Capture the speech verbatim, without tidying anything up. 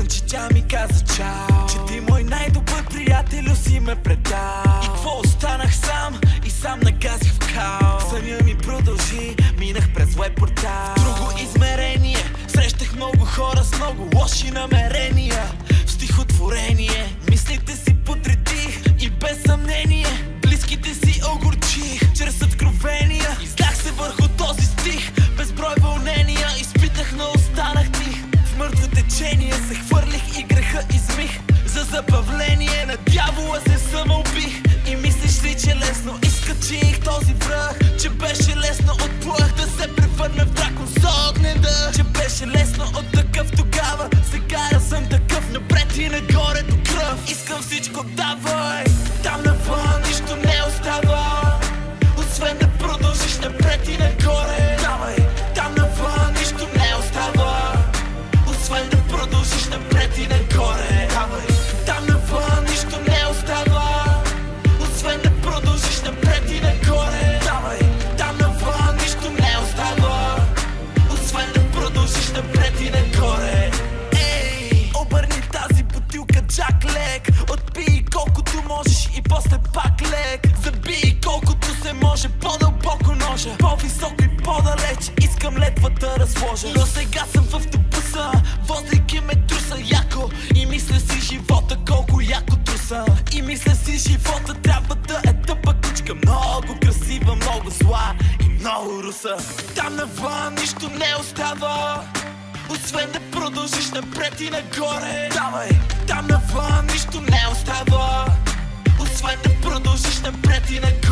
че тя ми каза чао, че ти мой най-добър приятел си ме предал. И какво останах сам и сам нагазих в хаос. Съня ми продължи, минах през веб портал. В друго измерение срещах много хора с много лоши намерения. В стихотворение мислите си подредих и без съмнение близките си огорчих чрез откровения. Издах се върху този стих, безброй вълнения изпитах, но останах тих. В мъртво течение се хвърлих и греха измих. За забавление на дявола се самоубих. И мислиш ли, че лесно изкачих този връх, че беше лесно от плъх да се превърна в дракон с огнен дъх, че беше лесно от такъв тогава. Сега я съм такъв напред и нагоре до кръв. Искам всичко, давай. Там навън нищо не остава, освен да продължиш напред и нагоре. Давай. Там навън нищо не остава, освен да продължиш напред и нагоре. Давай. Там навън нищо не остава, освен да продължиш напред и нагоре. Давай. Там навън нищо не остава, освен да продължиш напред и нагоре. Ей, обърни тази бутилка Джак лек, отпий колкото можеш и после пак лек. Забий колкото се може по-дълбоко ножа, по-високо и по-далеч искам летвата да сложа. Но сега съм в автобуса, возейки ме труса яко, и мисля си живота колко яко труса. И мисля си живота трябва да е тъпа кучка, много красива, много зла и много руса. Там навън нищо не остава, освен да продължиш напред и нагоре. Давай. Там навън нищо не остава, освен да продължиш напред и нагоре.